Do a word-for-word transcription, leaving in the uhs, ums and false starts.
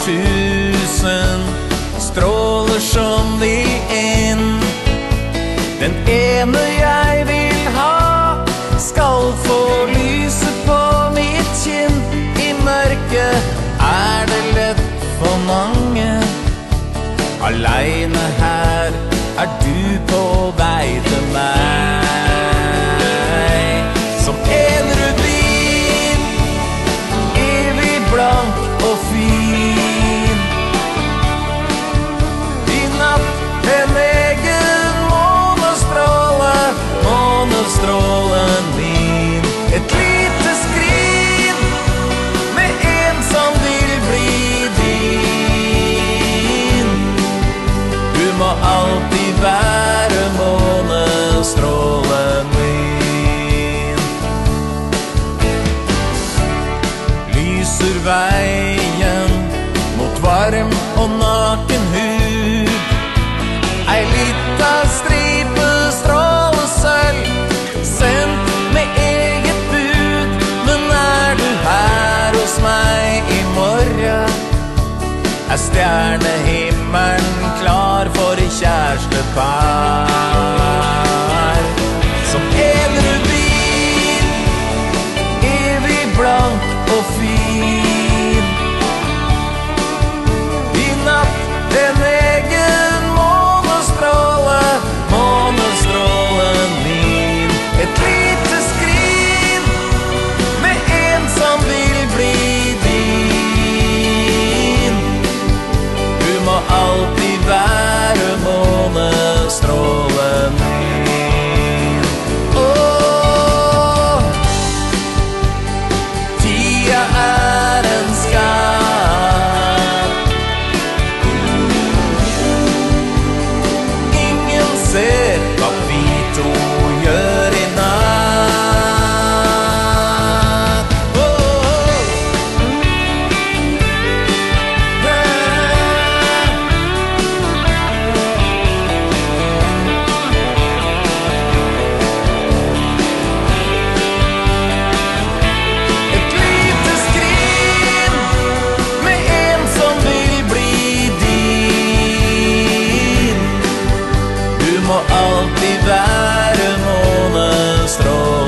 tusen stråler som vil inn. Den ene jeg vil ha skal få lyse på mitt kinn. I mørket er det lett for mange. Alene her er du på vei til meg. Som en rubin, evig blank og fin. I natt en egen månestråle, månestrålen min. Et lite skrin med en som vil bli din. Du må alltid være månestrålen min. Lyser veien mot varm og naken hud. Ei lita stripe strålesølv sendt med eget bud. Men er du her hos meg i morgen, er stjernehimmelen klar for kjærestepar. Som en rubin, evig blank og fin. I natt en egen månestråle, månestrålen min. Et lite skrin med en som vil bli din. Du må alltid være månestrålen min. Åh, tida er en skam. Ingen ser hva vi to gjør i natt. Åh, et lite skrin med en som vil bli din. Du må alltid være månestrålen